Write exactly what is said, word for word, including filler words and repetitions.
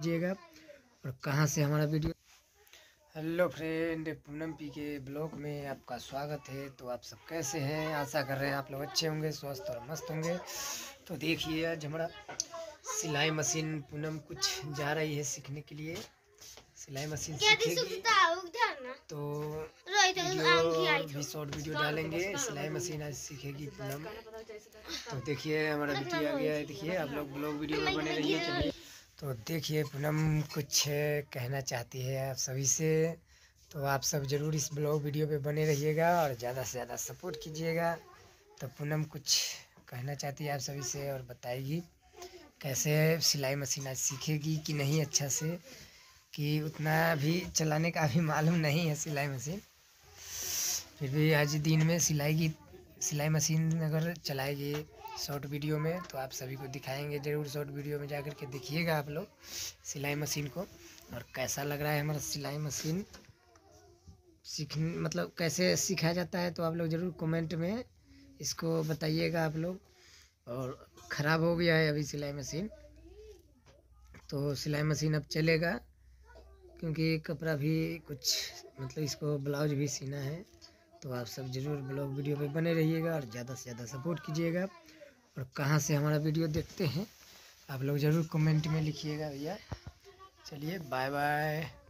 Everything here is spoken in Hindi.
कीजिएगा और कहाँ से हमारा video. Hello friend, Poonam P के ब्लॉग में आपका स्वागत है। तो आप सब कैसे हैं? आशा कर रहे हैं आप लोग अच्छे होंगे, स्वस्थ और मस्त होंगे। तो देखिए आज हमारा सिलाई मशीन पूनम कुछ जा रही है सीखने के लिए। सिलाई मशीन सीखेगी तो वीडियो भी शॉर्ट वीडियो डालेंगे। सिलाई मशीन आज सीखेगी पूनम। तो देखिए हमारा वीडियो आ गया है। देखिए आप लोग ब्लॉग वीडियो में बने रहिए। चलिए तो देखिए पूनम कुछ कहना चाहती है आप सभी से। तो आप सब ज़रूर इस ब्लॉग वीडियो पे बने रहिएगा और ज़्यादा से ज़्यादा सपोर्ट कीजिएगा। तो पूनम कुछ कहना चाहती है आप सभी से और बताएगी कैसे सिलाई मशीन आज सीखेगी कि नहीं अच्छा से, कि उतना भी चलाने का भी मालूम नहीं है सिलाई मशीन। फिर भी आज दिन में सिलाई की सिलाई मशीन अगर चलाएगी शॉर्ट वीडियो में तो आप सभी को दिखाएंगे ज़रूर। शॉर्ट वीडियो में जाकर के देखिएगा आप लोग सिलाई मशीन को और कैसा लग रहा है हमारा सिलाई मशीन सीख मतलब कैसे सिखाया जाता है। तो आप लोग ज़रूर कमेंट में इसको बताइएगा आप लोग। और ख़राब हो गया है अभी सिलाई मशीन, तो सिलाई मशीन अब चलेगा क्योंकि कपड़ा भी कुछ मतलब इसको ब्लाउज भी सीना है। तो आप सब ज़रूर ब्लॉग वीडियो पे बने रहिएगा और ज़्यादा से ज़्यादा सपोर्ट कीजिएगा। और कहाँ से हमारा वीडियो देखते हैं आप लोग ज़रूर कमेंट में लिखिएगा भैया। चलिए बाय बाय।